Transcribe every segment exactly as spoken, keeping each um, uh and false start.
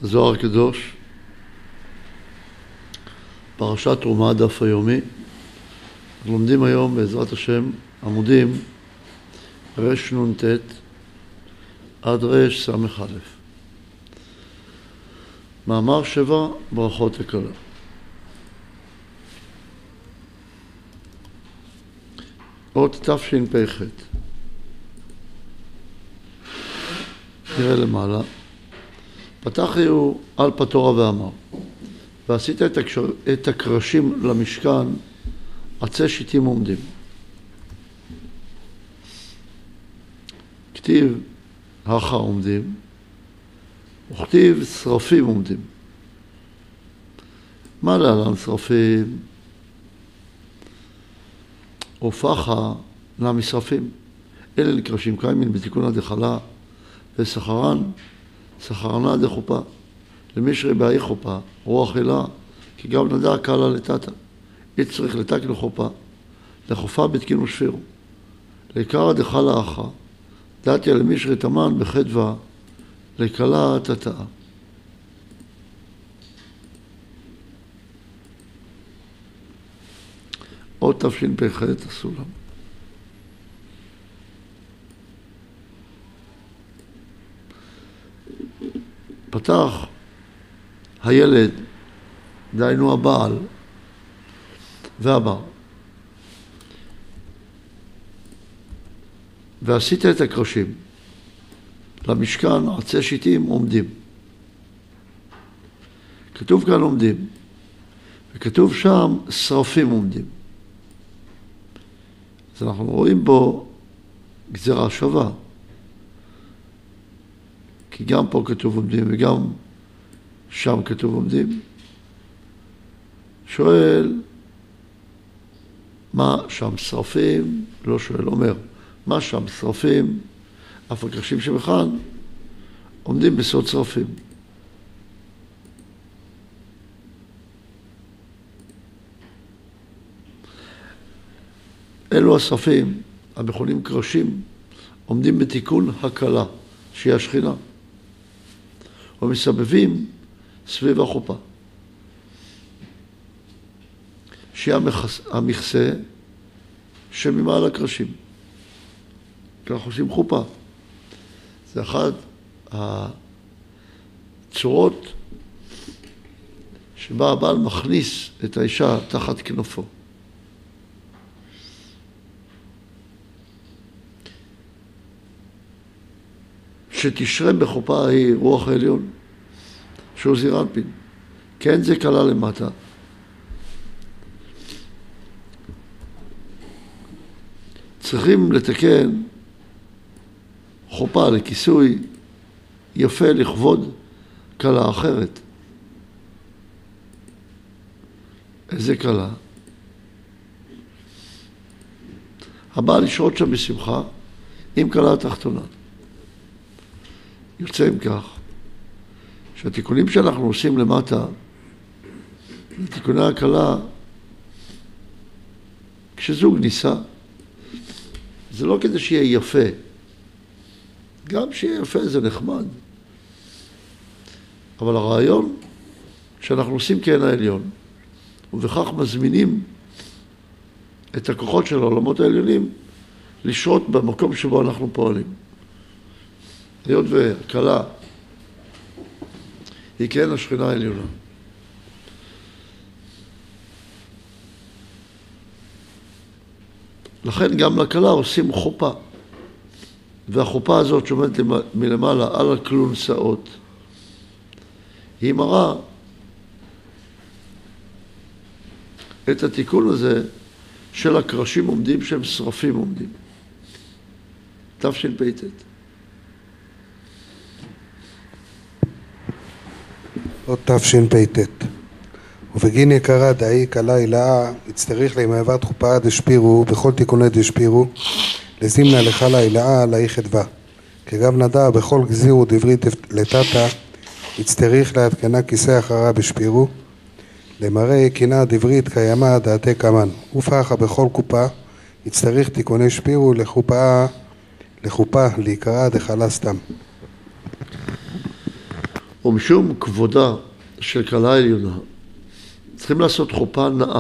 זוהר הקדוש, פרשת תרומה, דף היומי. אנחנו לומדים היום בעזרת השם עמודים רש נ"ט עד רש סמך א'. מאמר שבע, ברכות לכלה. אות תשפ"ח. נראה למעלה. פתח הוא על פתורה ואמר, ועשית את, הקשר... את הקרשים למשכן עצי שיטים עומדים. כתיב הכה עומדים, וכתיב שרפים עומדים. מה להלן שרפים? ופחה למשרפים. אלה לקרשים קיימים בתיקונה דחלה, וסחרן, סחרנה דחופה. למשרי באי חופה, רוח אלה, כי גם נדע קלה לטאטה. יצריך לטק לחופה, לחופה בתקין ושפירו. לעיקר דחלה אחא, דתיה למשרי תמן בחדווה, לקלה תתאה. עוד תשפ"ח הסולם. פתח הילד, דהיינו הבעל והבר, ועשית את הקרשים למשכן עצי שיטים עומדים. כתוב כאן עומדים, וכתוב שם שרפים עומדים. אז אנחנו רואים בו גזרה שווה, כי גם פה כתוב עומדים וגם שם כתוב עומדים. שואל, מה שם שרפים? לא שואל, אומר, מה שם שרפים? אף הקרשים שבכאן עומדים בסוד שרפים. אלו השרפים, המכונים קרשים, עומדים בתיקון הקלה, שהיא השכינה, ומסבבים סביב החופה, שהיא המכסה שממעל הקרשים. כך עושים חופה. זה אחת הצורות שבה הבעל מכניס את האישה תחת כנפו. שתשרה בחופה היא רוח העליון, שהוא זעיר אנפין. כן, זה קלה למטה. צריכים לתקן חופה לכיסוי יפה לכבוד קלה אחרת. איזה קלה? הבעל ישרות שם בשמחה עם קלה התחתונה. יוצא עם כך שהתיקונים שאנחנו עושים למטה, תיקוני הקלה, כשזוג ניסה, זה לא כדי שיהיה יפה. גם שיהיה יפה זה נחמד. אבל הרעיון שאנחנו עושים כעין העליון, ובכך מזמינים את הכוחות של העולמות העליונים לשרות במקום שבו אנחנו פועלים. היות והקלה היא כן השכינה העליונה. לכן גם לקלה עושים חופה, והחופה הזאת שעומדת מלמעלה על הכלונסאות, היא מראה את התיקון הזה של הקרשים עומדים שהם שרפים עומדים. תשפ"ט. עוד תשפ"ט. ובגין יקרא דאי קלה הילאה, יצטריך למעברת חופה דשפירו, בכל תיקוני דשפירו, לזימנה לחלה הילאה לאי חדווה. כגב נדע בכל גזירו דברית לטאטה, יצטריך להתקנה כיסא אחרה בשפירו, למראה קינה דברית קיימה דעתי קמן. ופחה בכל קופה, יצטריך תיקוני שפירו לחופה, לחופה להיקרא דחלה סתם. ומשום כבודה של כלה עליונה, צריכים לעשות חופה נאה.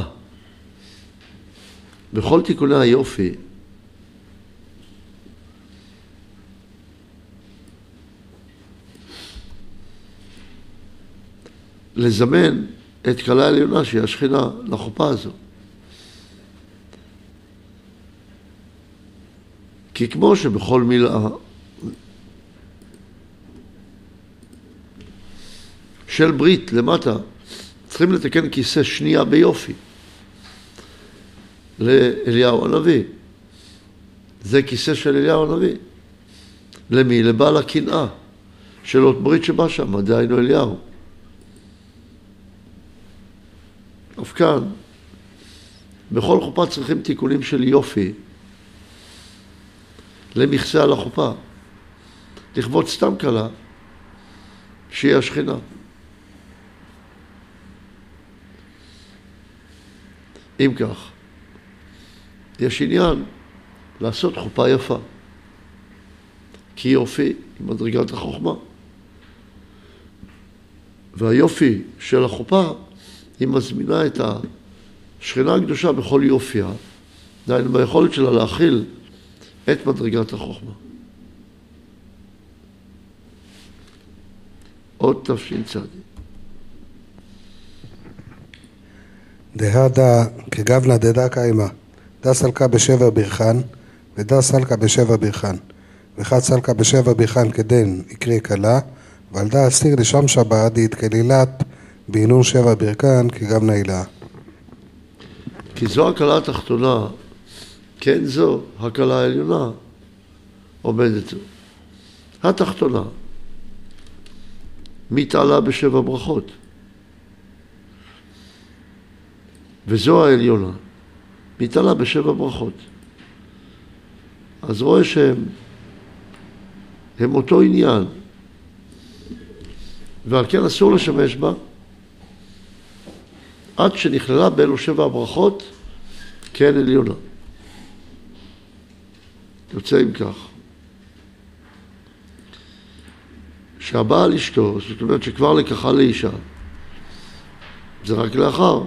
בכל תיקוני היופי, לזמן את כלה עליונה שהיא השכינה לחופה הזו. כי כמו שבכל מילאה של ברית למטה צריכים לתקן כיסא שנייה ביופי לאליהו הנביא. זה כיסא של אליהו הנביא. למי? לבעל הקנאה של אות ברית שבא שם, דהיינו אליהו. אף כאן, בכל חופה צריכים תיקונים של יופי למכסה על החופה, לכבוד סתם כלה שהיא השכינה. אם כך, יש עניין לעשות חופה יפה, כי יופי היא מדרגת החוכמה, והיופי של החופה היא מזמינה את השכינה הקדושה בכל יופיה, דהיינו ביכולת שלה להכיל את מדרגת החוכמה. עוד תש"צ. דהדה כגבנה דדה קיימה, דה סלקה בשבע ברכן, ודה סלקה בשבע ברכן, וחד סלקה בשבע ברכן כדן יקרי קלה, ועל דה אסתיר לשם שבת דהתקלילת בעינון שבע ברכן כגבנה הילה. כי זו הקלה התחתונה, כן זו הקלה העליונה עומדת זו. התחתונה מתעלה בשבע ברכות, וזו העליונה מתעלה בשבע ברכות. אז רואה שהם הם אותו עניין, ועל כן אסור לשמש בה עד שנכללה באלו שבע הברכות כן עליונה. יוצא עם כך שהבעל אשתו, זאת אומרת שכבר לקחה לאישה, זה רק לאחר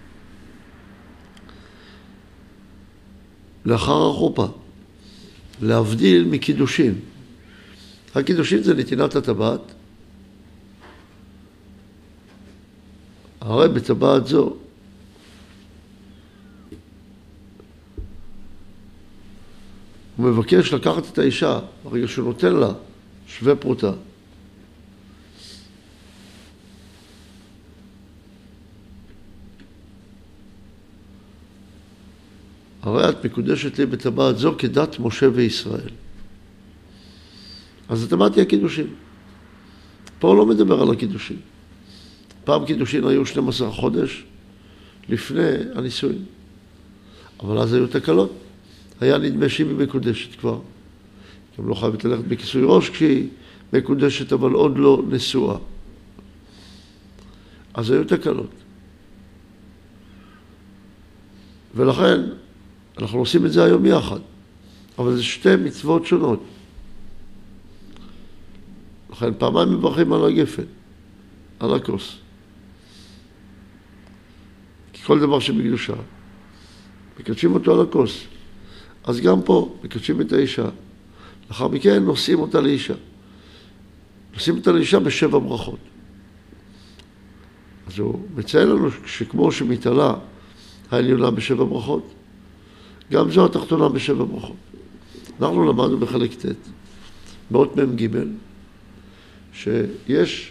לאחר החופה, להבדיל מקידושין. הקידושין זה נתינת הטבעת, הרי בטבעת זו הוא מבקש לקחת את האישה, ברגע שהוא נותן לה שווה פרוטה. הרי את מקודשת לי בטבעת זו כדת משה וישראל. אז הטבעת היא הקידושין. פה לא מדבר על הקידושין. פעם קידושין היו שנים עשר חודש לפני הנישואין. אבל אז היו תקלות. היה נדמה שהיא מקודשת כבר. גם לא חייבת ללכת בכיסוי ראש כשהיא מקודשת, אבל עוד לא נשואה. אז היו תקלות. ולכן אנחנו עושים את זה היום יחד. אבל זה שתי מצוות שונות. לכן פעמיים מברכים על הגפן, על הכוס. כי כל דבר שבקדושה, מקדשים אותו על הכוס. אז גם פה מקדשים את האישה. לאחר מכן נושאים אותה לאישה. נושאים אותה לאישה בשבע ברכות. אז הוא מציין לנו שכמו שמתעלה העליונה בשבע ברכות, גם זו התחתונה בשבע ברכות. אנחנו למדנו בחלק ט' באות מם ג' שיש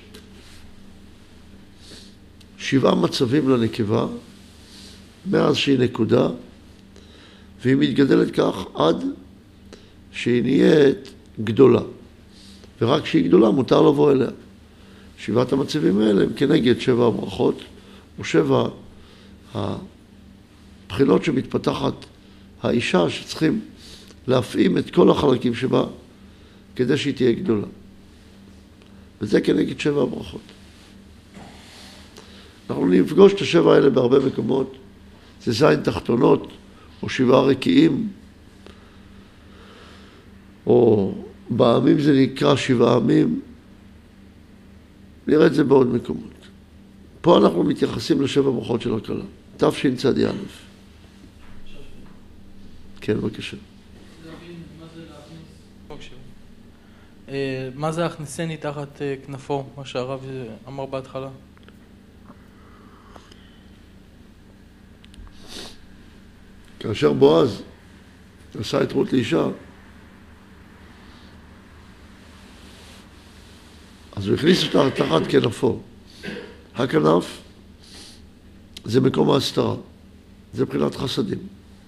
שבעה מצבים לנקבה מאז שהיא נקודה, והיא מתגדלת כך עד שהיא נהיית גדולה. ורק כשהיא גדולה מותר לבוא אליה. שבעת המצבים האלה הם כנגד שבע הברכות, או שבע הבחינות שמתפתחת האישה, שצריכים להפעים את כל החלקים שבה כדי שהיא תהיה גדולה. וזה כנגד שבע הברכות. אנחנו נפגוש את השבע האלה בהרבה מקומות. זה זין תחתונות, או שבעה רקיעים, או בעמים זה נקרא שבעה עמים. נראה את זה בעוד מקומות. פה אנחנו מתייחסים לשבע ברכות של הכלה. תשצ"א. כן, בבקשה. מה זה הכניסני תחת כנפו, מה שהרב אמר בהתחלה? כאשר בועז עשה את רות לאישה, אז הוא הכניס אותה תחת כנפו. הכנף זה מקום ההסתרה, זה מבחינת חסדים.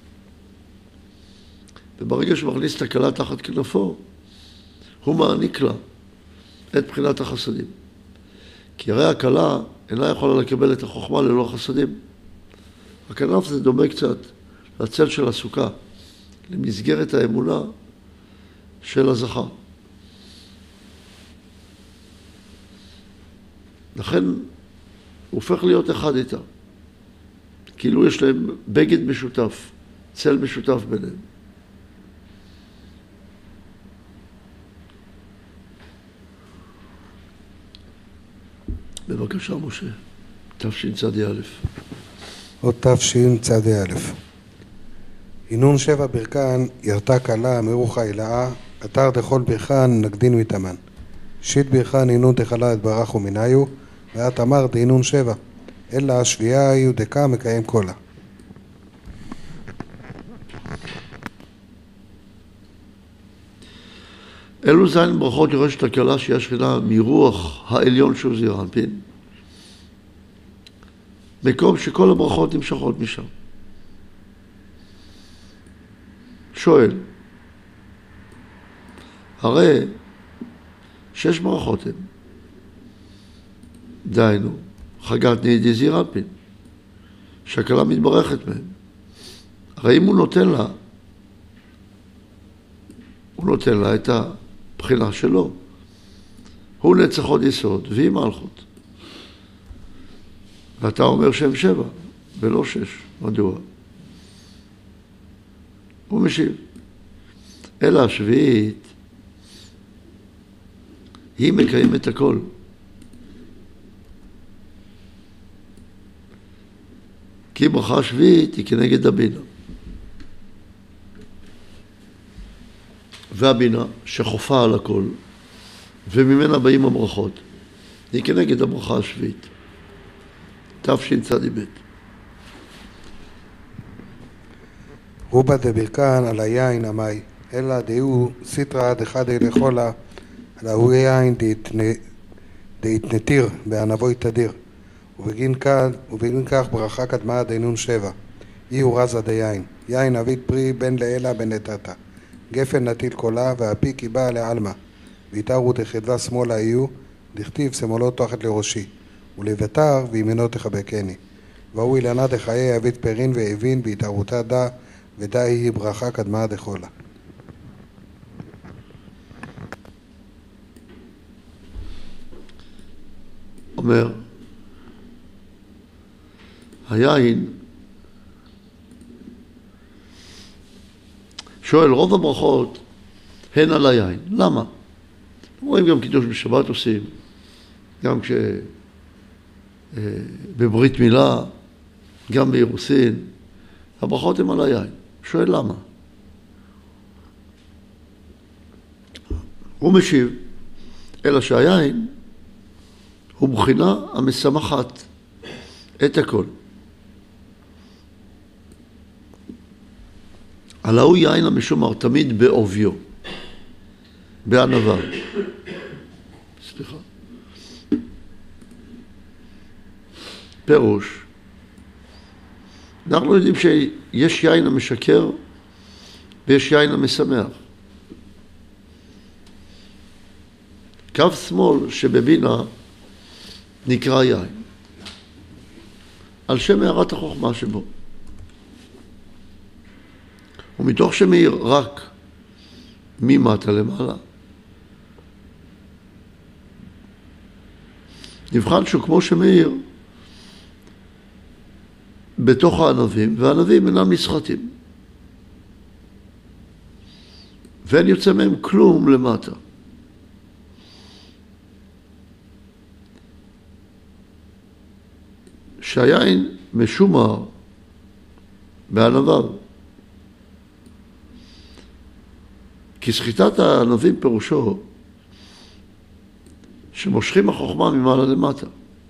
וברגע שהוא מכניס את הכלה תחת כנפו, הוא מעניק לה את בחינת החסדים. כי הרי הכלה אינה יכולה לקבל את החוכמה ללא חסדים. הכנף זה דומה קצת לצל של הסוכה, למסגרת האמונה של הזכר. לכן הוא הופך להיות אחד איתה. כאילו יש להם בגד משותף, צל משותף ביניהם. בבקשה, משה. תשצ"א. עוד תשצ"א. הינון שבע ברכן ירתה כלה מרוחה אילאה, אתר דכל ברכן נקדין מתאמן. שיט ברכן הינון דחלה את ברך ומניו, ואת אמרת הינון שבע, אלא השביעה היא דקה מקיים קולה. אלו זין ברכות יורשת הכלה שהיא השכינה מרוח העליון שהוא זעיר אנפין. מקום שכל הברכות נמשכות משם. שואל, הרי שש ברכות הן. דיינו, חגת נהידי זעיר אנפין, שהכלה מתברכת מהן. הרי אם הוא נותן לה, הוא נותן לה את הבחינה שלו. הוא נצח עוד יסוד, והיא מלכות. ואתה אומר שהם שבע, ולא שש. מדוע? הוא משיב. אלא השביעית, היא מקיימת הכל. כי ברכה השביעית היא כנגד הבינה. והבינה שחופה על הכל, וממנה באים הברכות, היא כנגד הברכה השביעית. תשצ"ב. רובה דברכן על היין המאי, אלא דהוא סיטרא דחדי לכולה, אלא הוא יין דהתנתיר בענבוי תדיר, ובגין כך ברכה קדמה דהינון שבע, אי הוא רזה דיין, יין אבית פרי בין לאלה בין לטאטה. גפן נטיל קולה והפיק היא באה לעלמה, ויתארו דחדווה שמאלה יהיו, דכתיב שמאלו תחת לראשי, ולוותר וימינו תחבקני. והוא אילנה דחיי אבית פרין והבין בהתארותה דה, ודה היא ברכה קדמה דחולה. אומר, היין, שואל, רוב הברכות הן על היין. למה? רואים גם קידוש בשבת עושים, גם כש... בברית מילה, גם באירוסין, הברכות הן על היין. שואל למה? הוא משיב, אלא שהיין הוא בחינה המשמחת את הכל. על ההוא יין המשומר תמיד בעוביו, בענווה. סליחה. פירוש. אנחנו יודעים שיש יין המשקר ויש יין המשמח. קו שמאל שבבינה נקרא יין, על שם הערת החוכמה שבו. ומתוך שמאיר רק ממטה למעלה, נבחן שהוא כמו שמאיר בתוך הענבים, והענבים אינם נסחטים. ואין יוצא מהם כלום למטה. שהיין משומר בענביו. כי סחיטת הענבים פירושו שמושכים החוכמה ממעלה למטה.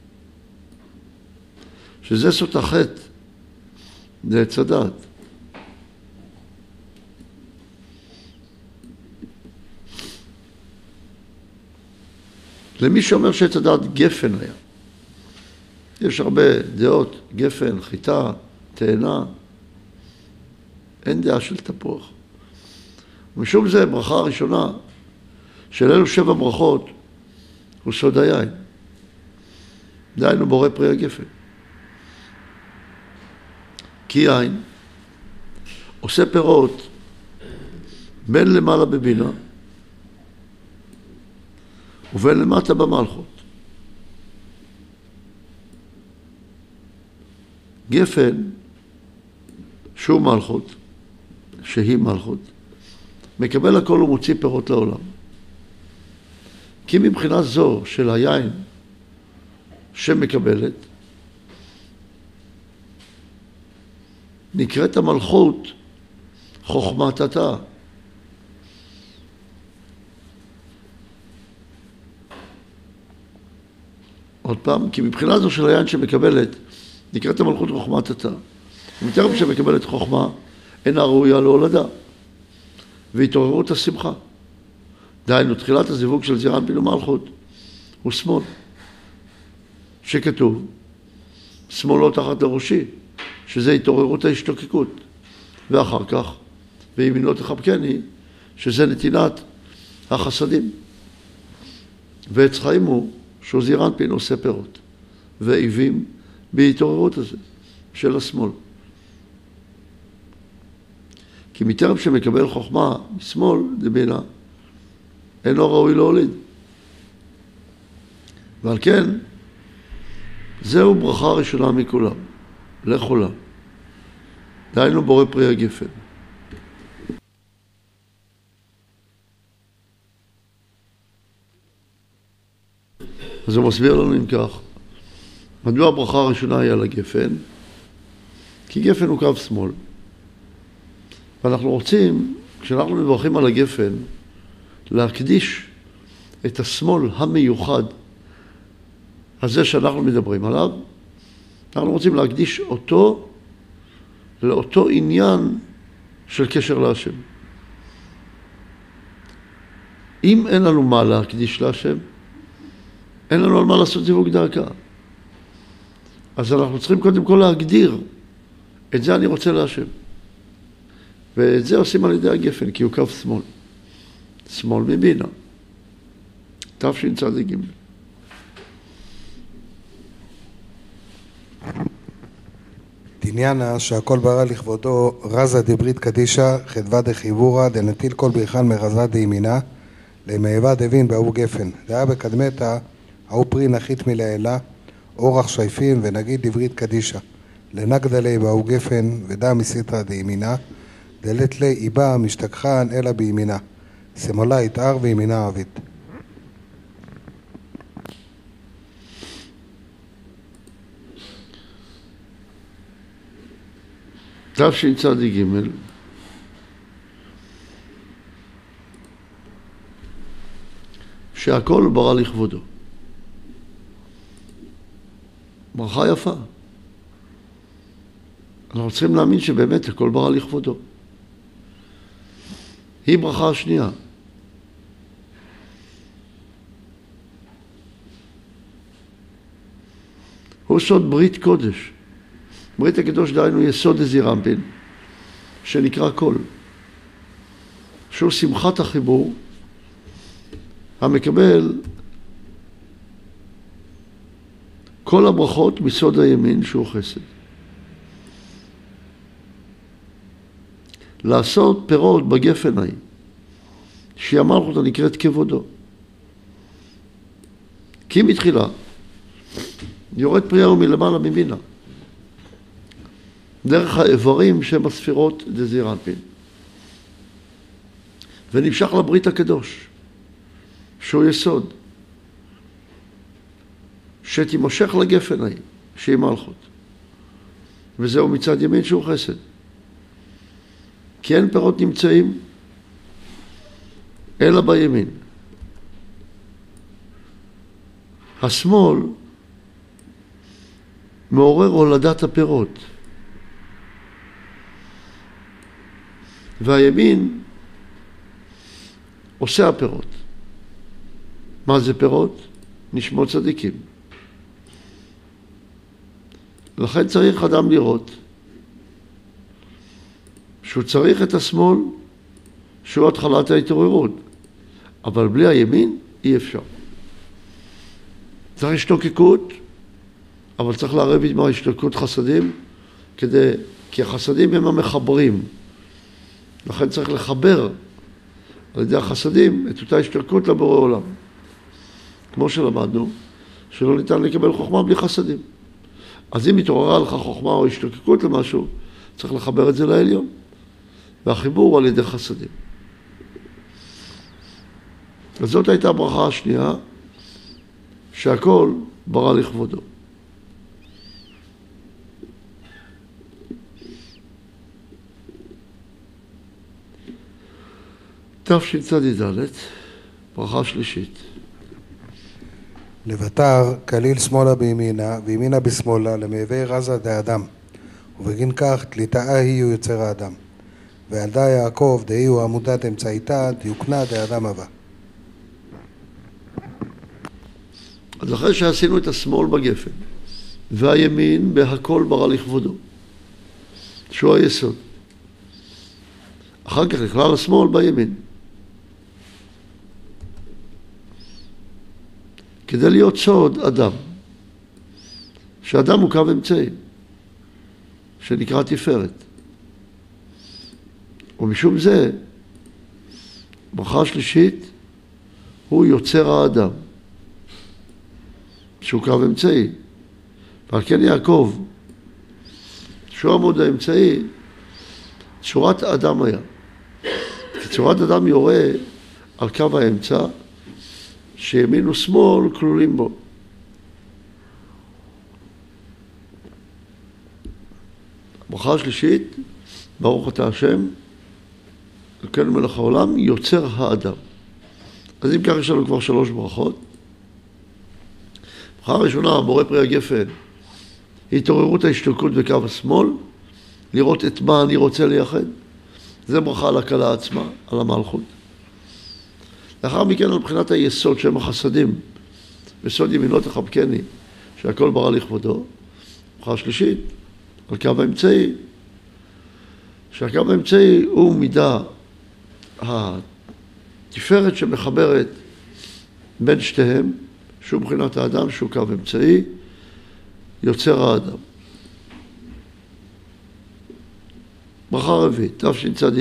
שזה סוד החטא, זה עץ הדעת. למי שאומר שעץ הדעת גפן היה. יש הרבה דעות, גפן, חיטה, תאנה. אין דעה של תפוח. ומשום זה ברכה הראשונה של אלו שבע ברכות הוא סוד היין. דהיינו בורא פרי הגפן. כי יין עושה פירות בין למעלה בבינה ובין למטה במלכות. גפן שהוא מלכות, שהיא מלכות, מקבל הכל ומוציא פירות לעולם. כי מבחינה זו של היין שמקבלת, נקראת המלכות חוכמת התא. עוד פעם, כי מבחינה זו של היין שמקבלת, נקראת המלכות חוכמת התא. ומתרם שמקבלת חוכמה, אינה ראויה להולדה. והתעוררות השמחה. דהיינו, תחילת הזיווג של זעיר אנפין ומלכות הוא שמאל. שכתוב, שמאלו תחת לראשי, שזה התעוררות ההשתוקקות. ואחר כך, וימינו תחבקני, שזה נתינת החסדים. ועץ חיים הוא, שהוא זעיר אנפין עושה פירות. ועיבים בהתעוררות הזה, של השמאל. כי מטרם שמקבל חוכמה משמאל, דבינה, אינו ראוי להוליד. ועל כן, זהו ברכה ראשונה מכולם, לכולם. דהיינו בורא פרי הגפן. אז הוא מסביר לנו אם כך, מדוע הברכה הראשונה היא על הגפן? כי גפן הוא קו שמאל. ואנחנו רוצים, כשאנחנו מברכים על הגפן, להקדיש את השמאל המיוחד הזה שאנחנו מדברים עליו. אנחנו רוצים להקדיש אותו לאותו עניין של קשר להשם. אם אין לנו מה להקדיש להשם, אין לנו על מה לעשות זיווג דרכה. אז אנחנו צריכים קודם כל להגדיר, את זה אני רוצה להשם. ואת זה עושים על ידי הגפן, כי הוא קו שמאל. שמאל מבינה. תשצ"ג. דעניינה שהכל ברא לכבודו רזה דברית קדישה חדווה דחיבורה דנטיל כל ברכן מרזה דימינה למאבה דבין בהוא גפן. דעה בקדמתה ההוא פרי נחית מלעילה אורח שייפים ונגיד דברית קדישה לנגדה לי בהוא גפן ודע מסיתרא דימינה דלת לי איבה משתכחן אלא בימינה שמאלה יתאר וימינה עבית. תשצ"ג. שהכל ברא לכבודו. ברכה יפה. אנחנו צריכים להאמין שבאמת הכל ברא לכבודו. היא ברכה השנייה. הוא סוד ברית קודש. ברית הקדוש דהיינו יסוד זעיר אנפין, שנקרא קול. שהוא שמחת החיבור, המקבל כל הברכות מסוד הימין שהוא חסד. לעשות פירות בגפן ההיא, שהיא המלכות הנקראת כבודו. כי מתחילה, יורד פריהו מלמעלה מבינה, דרך האיברים שהם הספירות דזעיר אנפין. ונמשך לברית הקדוש, שהוא יסוד, שתימשך לגפן ההיא, שהיא מלכות. וזהו מצד ימין שהוא חסד. כי אין פירות נמצאים אלא בימין. השמאל מעורר הולדת הפירות. והימין עושה הפירות. מה זה פירות? נשמות צדיקים. לכן צריך אדם לראות שהוא צריך את השמאל שהוא התחלת ההתעוררות. אבל בלי הימין אי אפשר. צריך השתוקקות, אבל צריך לערב עם ההשתוקקות חסדים, כדי, כי החסדים הם המחברים. לכן צריך לחבר על ידי החסדים את אותה השתוקקות לבורא עולם. כמו שלמדנו, שלא ניתן לקבל חוכמה בלי חסדים. אז אם התעוררה לך חוכמה או השתוקקות למשהו, צריך לחבר את זה לעליון. והחיבור על ידי חסדים. אז זאת הייתה הברכה השנייה, שהכל ברא לכבודו. תשצ"ד, ברכה שלישית. לבטר כליל שמאלה בימינה וימינה בשמאלה למעבר רזה דאדם, ובגין כך תליטאה היא הוא יוצר האדם. וילדה יעקב דהי הוא עמודת אמצעיתה דיוקנה דאדם הבא. אז אחרי שעשינו את השמאל בגפן והימין בהכל ברא לכבודו, שהוא היסוד, אחר כך נכלל השמאל בימין. כדי להיות סוד אדם, שאדם הוא קו אמצעי, שנקרא תפארת. ומשום זה, ברכה שלישית, הוא יוצר האדם, שהוא קו אמצעי. ועל כן יעקב, שהוא עמוד האמצעי, צורת אדם היה. כי צורת אדם יורה על קו האמצע, שימין ושמאל כלולים בו. ברכה שלישית, ברוך אתה השם, אלוקינו מלך העולם, יוצר האדם. אז אם כך יש לנו כבר שלוש ברכות. ברכה הראשונה, בורא פרי הגפן, התעוררות ההשתוקקות בקו השמאל, לראות את מה אני רוצה לייחד. זה ברכה על הכלה עצמה, על המלכות. לאחר מכן על בחינת היסוד שהם החסדים, בסוד ימינו תחבקני, שהכל ברא לכבודו. ברכה שלישית, על קו האמצעי, שהקו האמצעי הוא מידה התפארת שמחברת בין שתיהם, שהוא בחינת האדם, שהוא קו אמצעי, יוצר האדם. ברכה רביעית, תשצ"ה.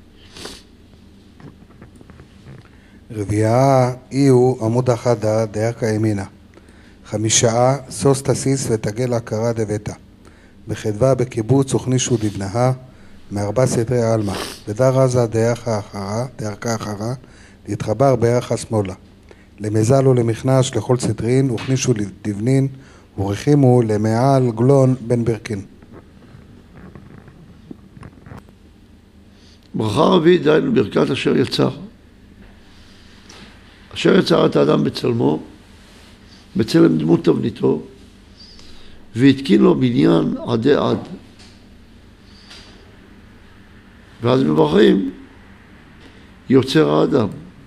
רביעה אי הוא עמוד החדה דערכה ימינה. חמישה סוס תסיס ותגל הכרה דבטה. בחדווה בקיבוץ וכנישו דבנהה מארבע סדרי העלמא. בדר רזה דערכה אחרה, דערכה אחרה, להתחבר בערכה שמאלה. למזל ולמכנש לכל סדרין וכנישו דבנין ורחימו למעל גלון בן ברקין. ברכה רביעית דהיינו ברכת אשר יצר. אשר יצר את האדם בצלמו, בצלם דמות תבניתו, והתקין לו בניין עדי עד. ואז מברכים, יוצר האדם.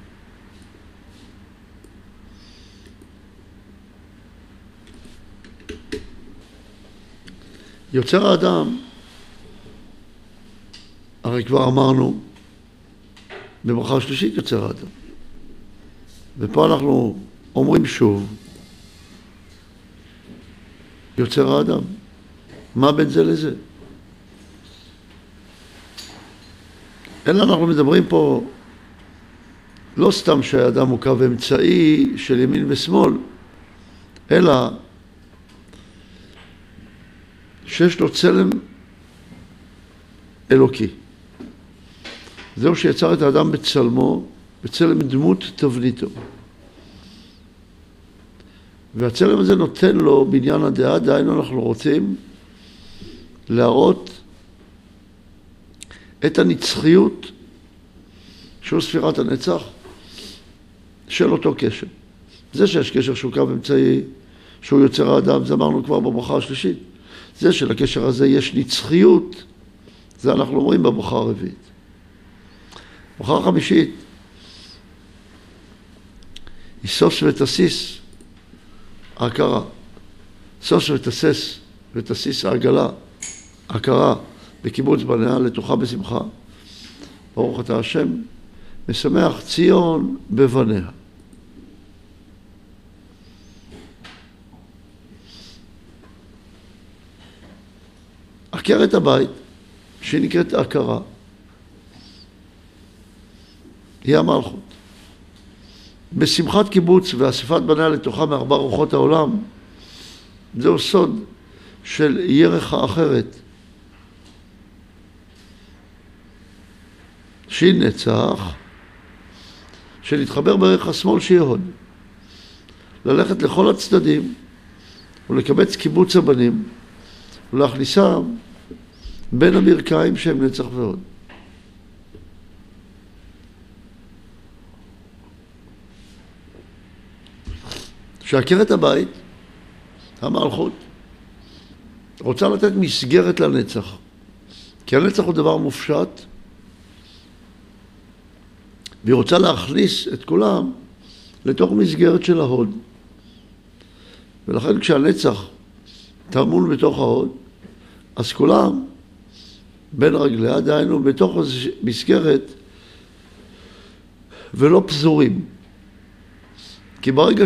יוצר האדם, הרי כבר אמרנו, בברכה שלישית יוצר האדם. ופה אנחנו אומרים שוב, יוצר האדם. מה בין זה לזה? אלא אנחנו מדברים פה לא סתם שהאדם הוא קו אמצעי של ימין ושמאל, אלא שיש לו צלם אלוקי. זהו שיצר את האדם בצלמו, בצלם דמות תבניתו. והצלם הזה נותן לו בניין הדעה, דהיינו אנחנו רוצים להראות את הנצחיות של ספירת הנצח של אותו קשר. זה שיש קשר שהוא קו אמצעי, שהוא יוצר האדם, זה אמרנו כבר בברכה השלישית. זה שלקשר הזה יש נצחיות, זה אנחנו אומרים בברכה הרביעית. ברכה החמישית, היא סוס ותסיס ההכרה. סוס ותסס ותסיס העגלה, הכרה בקיבוץ בניה, לתוכה בשמחה. ברוך אתה השם, משמח ציון בבניה. עקרת הבית, שהיא נקראת הכרה, היא המלכות. בשמחת קיבוץ ואספת בניה לתוכה מארבע רוחות העולם, זהו סוד של ירח האחרת, שהיא נצח, שנתחבר בערך השמאל שיהיה הוד. ללכת לכל הצדדים ולקבץ קיבוץ הבנים ולהכניסם בין הברכיים שהם נצח והוד. שעקרת הבית, המלכות, רוצה לתת מסגרת לנצח. כי הנצח הוא דבר מופשט, והיא רוצה להכניס את כולם לתוך מסגרת של ההוד. ולכן כשהנצח תרמון בתוך ההוד, אז כולם בין רגליה, דהיינו בתוך מסגרת ולא פזורים. כי ברגע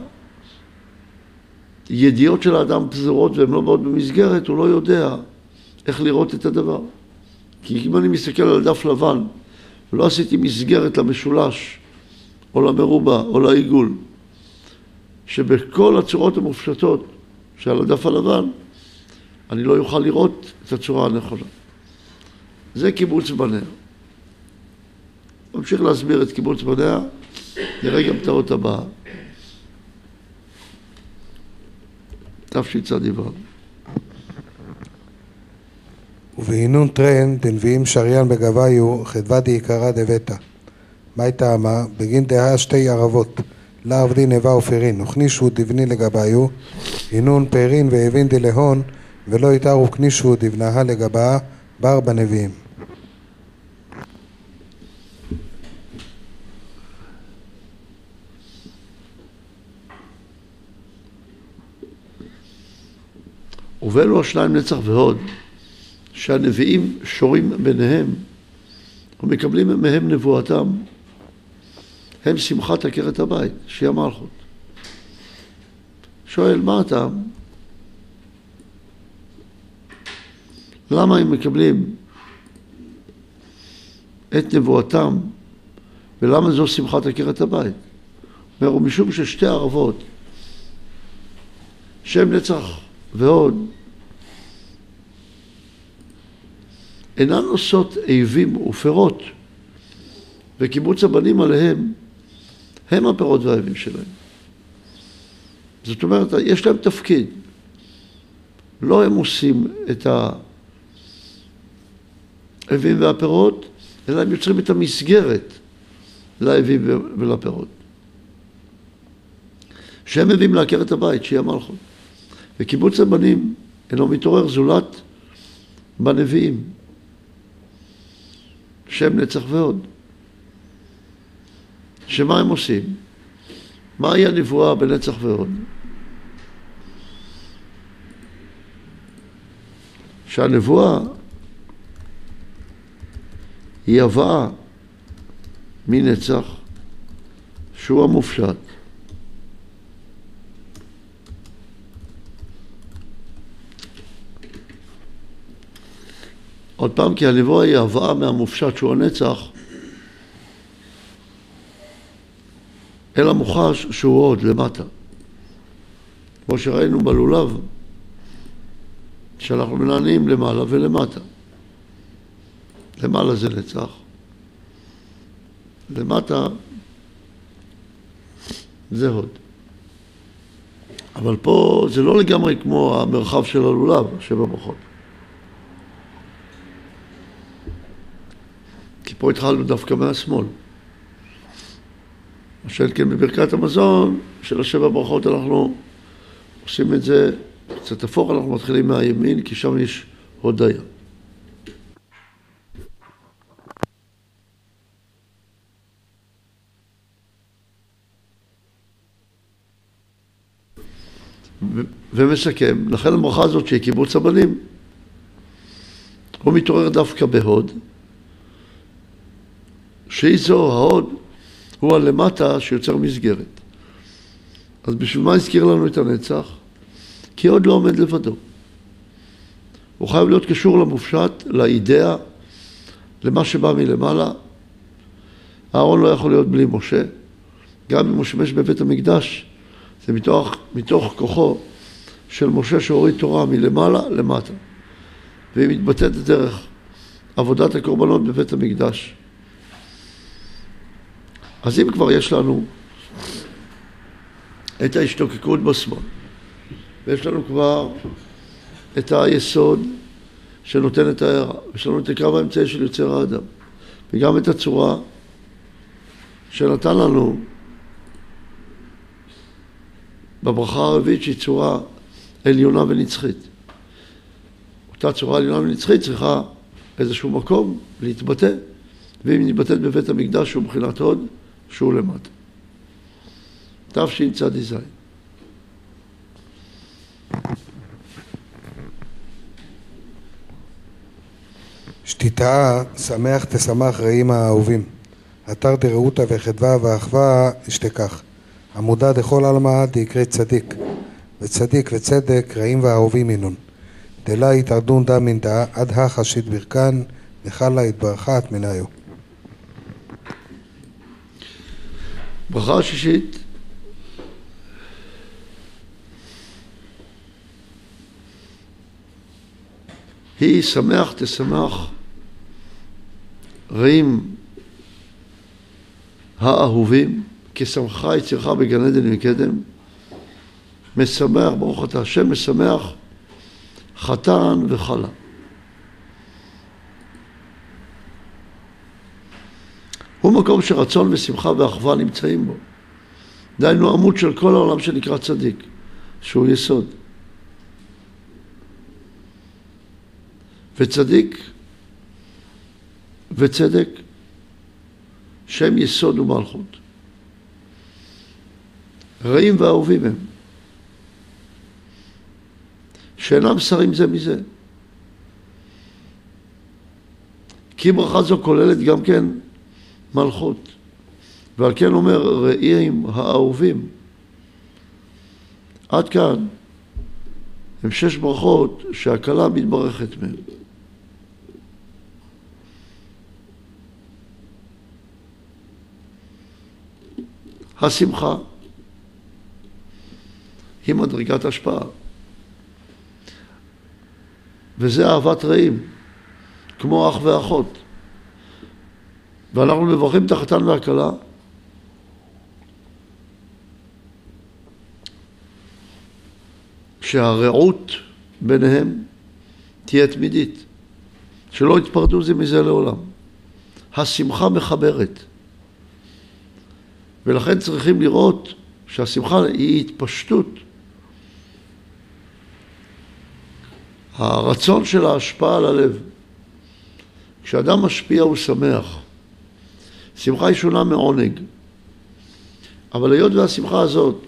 שהידיעות של האדם פזורות והן לא באות במסגרת, הוא לא יודע איך לראות את הדבר. כי אם אני מסתכל על דף לבן, ולא עשיתי מסגרת למשולש, או למרובע, או לעיגול, שבכל הצורות המופשטות שעל הדף הלבן, אני לא יוכל לראות את הצורה הנכונה. זה קיבוץ בניה. נמשיך להסביר את קיבוץ בניה, נראה גם את האות הבאה. תפשיצה דיבר. ובהינון טרן דנביאים שריין בגביו חדווה דעיקרא דבטה. מאי טעמה בגין דהה שתי ערבות לה עבדי נבה ופרין וכנישו דבני לגביו הינון פרין והבין דלהון ולא יתערו וכנישו דבנהה לגבה בר בנביאים. ובאלו השניים נצח והוד שהנביאים שורים ביניהם ומקבלים מהם נבואתם, הם שמחת עקרת הבית, שהיא המלכות. שואל, מה הטעם? למה הם מקבלים את נבואתם ולמה זו שמחת עקרת הבית? אומר, ומשום ששתי ערבות שהם נצח והוד אינן נושאות איבים ופירות, וקיבוץ הבנים עליהם הם הפירות והאיבים שלהם. זאת אומרת, יש להם תפקיד. לא הם עושים את האיבים והפירות, אלא הם יוצרים את המסגרת לאיבים ולפירות. שהם מביאים לעקרת הבית, שהיא המלכות. וקיבוץ הבנים אינו מתעורר זולת בנביאים, שהם נצח והוד. שמה הם עושים? מהי הנבואה בנצח והוד? שהנבואה היא הבאה מנצח שהוא המופשט. עוד פעם, כי הנבואה היא הבאה מהמופשט שהוא הנצח אל המוחש שהוא עוד למטה. כמו שראינו בלולב, שאנחנו מנענים למעלה ולמטה. למעלה זה נצח. למטה זה הוד. אבל פה זה לא לגמרי כמו המרחב של הלולב, שבע ברכות. כי פה התחלנו דווקא מהשמאל. משל כן בברכת המזון של השבע ברכות אנחנו עושים את זה קצת הפוך, אנחנו מתחילים מהימין, כי שם יש הודיה. ו- ומסכם, לכן הברכה הזאת שהיא קיבוץ הבנים, הוא מתעורר דווקא בהוד, שהיא זו, ההוד, הוא הלמטה שיוצר מסגרת. אז בשביל מה הזכיר לנו את הנצח? כי עוד לא עומד לבדו. הוא חייב להיות קשור למופשט, לאידאה, למה שבא מלמעלה. אהרון לא יכול להיות בלי משה. גם אם הוא שימש בבית המקדש, זה מתוך, מתוך כוחו של משה שהוריד תורה מלמעלה למטה. והיא מתבטאת דרך עבודת הקורבנות בבית המקדש. אז אם כבר יש לנו את ההשתוקקות בשמאל, ויש לנו כבר את היסוד שנותן את הערה, ויש לנו את הקו האמצעי של יוצר האדם, וגם את הצורה שנתן לנו בברכה הרביעית שהיא צורה עליונה ונצחית. אותה צורה עליונה ונצחית צריכה איזשהו מקום להתבטא, ואם נתבטאת בבית המקדש שהוא מבחינת הוד, שהוא למטה. תשצ"ז. שתיטעה, שמח תשמח רעים האהובים. אתר דרעותה וחדווה ואחווה אשתכח. עמודה דכל עלמא דיקרא צדיק. וצדיק וצדק רעים ואהובים מינון. דלה יתרדון דה מן דה עד החשית ברכן נחלה התברכת מנהיו. ברכה השישית היא שמח תשמח רעים האהובים כשמחה יצירך בגן עדן מקדם. משמח, ברוך אתה השם, משמח חתן וחלה. הוא מקום שרצון ושמחה ואחווה נמצאים בו. דהיינו עמוד של כל העולם שנקרא צדיק, שהוא יסוד. וצדיק וצדק שם יסוד ומלכות. רעים ואהובים הם, שאינם שרים זה מזה. כי ברכה זו כוללת גם כן מלכות. ועל כן אומר רעים האהובים. עד כאן הם שש ברכות שהכלה מתברכת מהן. השמחה היא מדרגת השפעה. וזה אהבת רעים, כמו אח ואחות. ואנחנו מברכים את החתן והכלה שהרעות ביניהם תהיה תמידית, שלא יתפרדו זה מזה לעולם. השמחה מחברת, ולכן צריכים לראות שהשמחה היא התפשטות. הרצון של ההשפעה על הלב. כשאדם משפיע הוא שמח. שמחה היא שונה מעונג. אבל היות והשמחה הזאת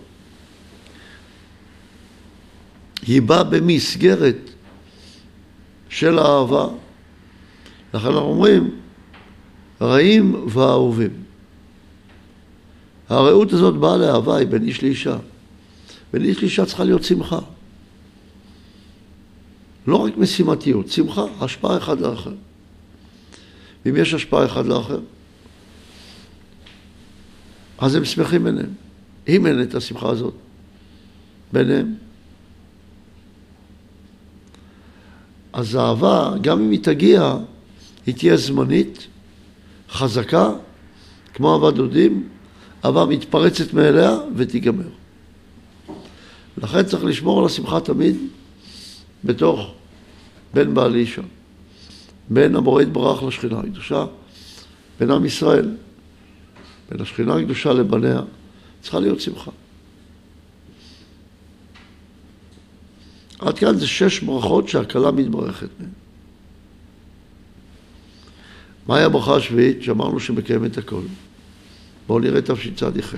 היא באה במסגרת של האהבה, לכן אנחנו אומרים רעים ואהובים. הרעות הזאת באה לאהבה, היא בין איש לאישה. בין איש לאישה צריכה להיות שמחה. לא רק משימתיות, שמחה, השפעה אחד לאחר. ואם יש השפעה אחד לאחר, אז הם שמחים ביניהם. אם אין את השמחה הזאת ביניהם, אז האהבה, גם אם היא תגיע, היא תהיה זמנית, חזקה, כמו אהבה דודים, אהבה מתפרצת מאליה ותיגמר. לכן צריך לשמור על השמחה תמיד בתוך בין בעל לאישה, בין המורה יתברך לשכינה הקדושה, בין עם ישראל, בין השכינה הקדושה לבניה, צריכה להיות שמחה. עד כאן זה שש ברכות שהכלה מתברכת מהן. מהי הברכה השביעית שאמרנו שמקיים את הכל? בואו נראה תשצ"ח.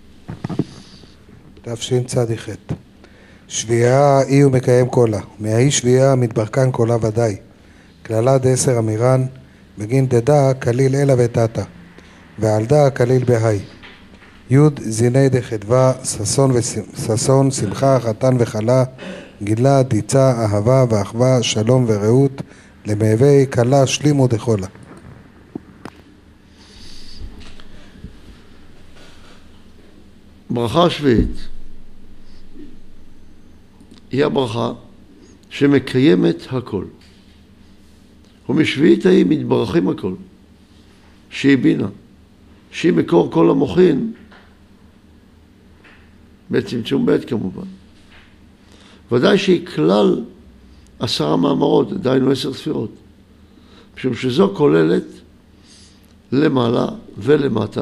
תשצ"ח. שביעה אי ומקיים קולה, מהאי שביעה מתברכן קולה ודאי. כללה דעשר אמירן, בגין דדה כליל אלה ותתה, ועל דה כליל בהי. יוד זיני דחדווה, ששון וששון, שמחה, חתן וחלה, גילה, דיצה, אהבה ואחווה, שלום ורעות, למהווה כלה שלימו דחולה. ברכה השביעית היא הברכה שמקיימת הכל. ומשביעית ההיא מתברכים הכל. שהיא בינה, שהיא מקור כל המוחין, בצמצום ב' כמובן. ודאי שהיא כלל עשרה מאמרות, דהיינו עשר ספירות. משום שזו כוללת למעלה ולמטה.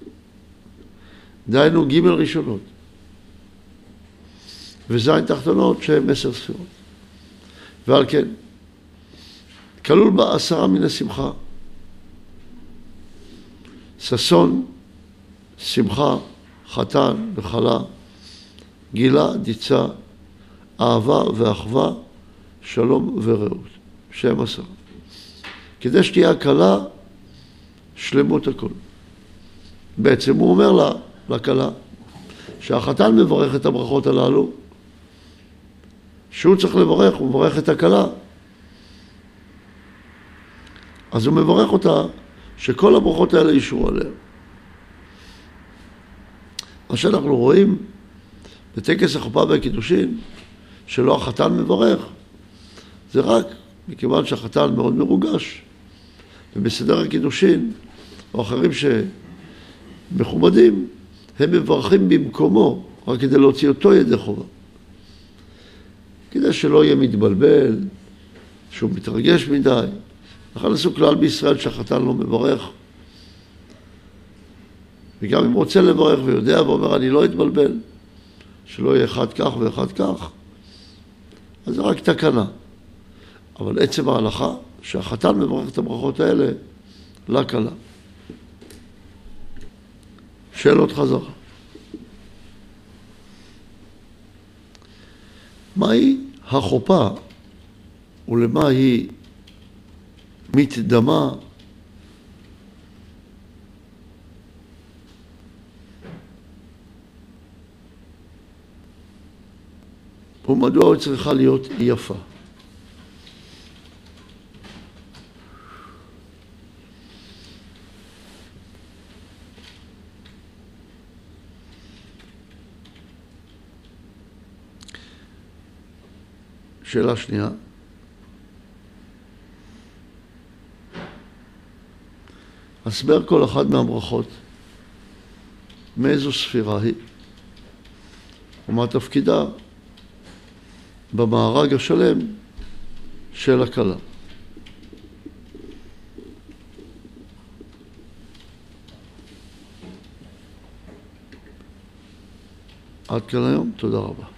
דהיינו ג' ראשונות. וזין תחתונות שהן עשר ספירות. ועל כן, כלול בה עשרה מן השמחה. ששון, שמחה, חתן וחלה, גילה, דיצה, אהבה ואחווה, שלום ורעות. שהם עשרה. כדי שתהיה הקלה, שלמות הכל. בעצם הוא אומר לה, לקלה, שהחתן מברך את הברכות הללו, שהוא צריך לברך, הוא מברך את הקלה. אז הוא מברך אותה שכל הברכות האלה ישרו עליה. מה שאנחנו רואים בטקס החופה והקידושין, שלא החתן מברך, זה רק מכיוון שהחתן מאוד מרוגש, ובסדר הקידושין, או אחרים שמכובדים, הם מברכים במקומו, רק כדי להוציא אותו ידי חובה. כדי שלא יהיה מתבלבל, שהוא מתרגש מדי. לכן עשו כלל בישראל שהחתן לא מברך. וגם אם רוצה לברך ויודע ואומר, אני לא אתבלבל, שלא יהיה אחד כך ואחד כך, אז זה רק תקנה. אבל עצם ההלכה, שהחתן מברך את הברכות האלה, לכלה. שאלות חזרה. מהי החופה ולמה היא מתדמה? ומדוע היא צריכה להיות יפה? שאלה שנייה. הסבר כל אחת מהברכות, מאיזו ספירה היא, ומה תפקידה במארג השלם של הכלה. עד כאן היום, תודה רבה.